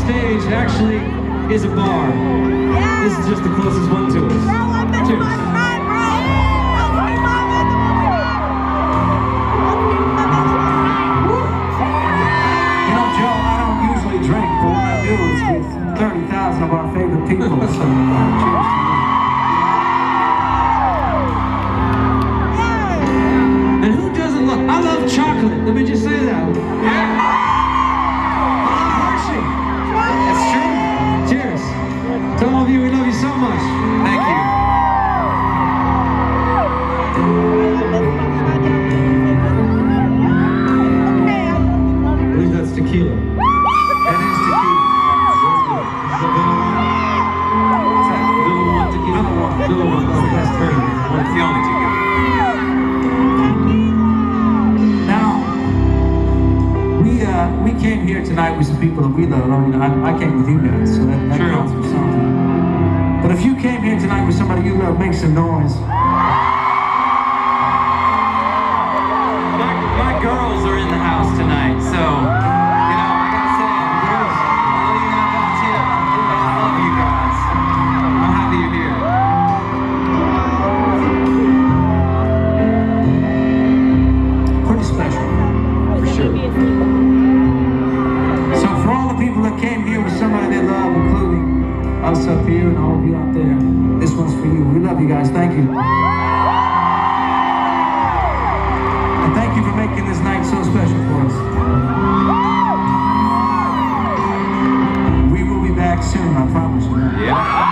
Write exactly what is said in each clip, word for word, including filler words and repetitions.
stage actually is a bar. This is just the closest one to us. Cheers. thirty thousand of our favorite people. So, cheers to you. And who doesn't love? I love chocolate. Let me just say that. Yeah. I love Hershey. That's true. Cheers. To all of you, we love you so much. Thank you. I believe that's tequila. That is tequila. Little one, oh, that's terrible. Well, it's the only tequila. Now, we uh, we came here tonight with some people that we love. I mean, I, I came with you guys, so that, that counts for something. But if you came here tonight with somebody you love, make some noise. My, my girls are in the house tonight, so you know I gotta say, girls, all you have out here, I love you guys. I'm happy you're here. Came here with somebody they love, including us up here and all of you out there. This one's for you. We love you guys. Thank you. And thank you for making this night so special for us. We will be back soon, I promise you. Yeah.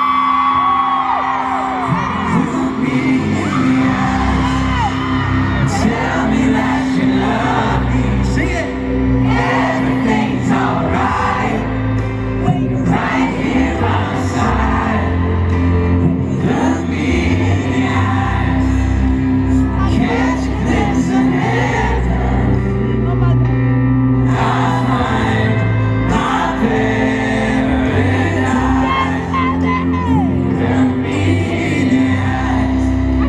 Tell me that you love me. Sing it. Everything's alright. Right here by my side. Look me in the eyes. Catch a glimpse of heaven. I'll find my paradise. Look me in the eyes.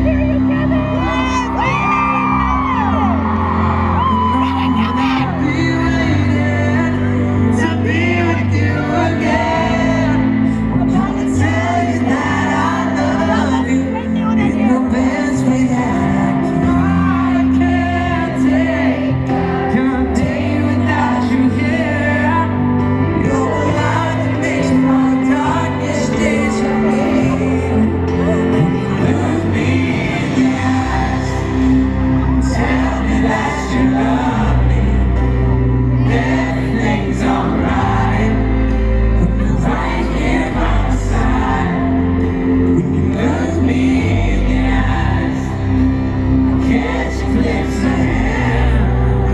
I'll be waiting to be with you again. I'm gonna tell you that I love you in the best way that I can. I can't take a day without you here. You're the light that makes my darkest days fade. Look me in the eyes. Tell me that you love me. Everything's alright. Right here by my side. When you look me in the eyes, I catch a glimpse of heaven.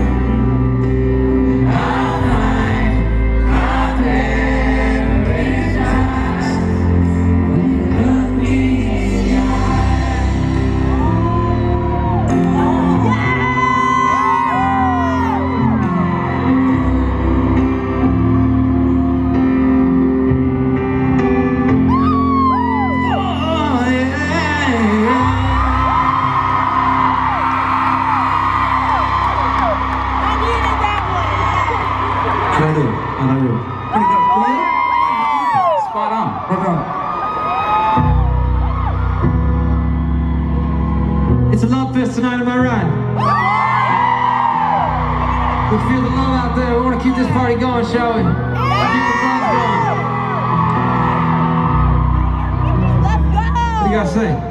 I'll find my paradise. When you look me in the eyes. Oh, yeah, yeah. I do. I love you. Pretty good. Spot on. Well done. It's a love fest tonight, am I right? We feel the love out there. We want to keep this party going, shall we? Keep the fun going. What do you guys say?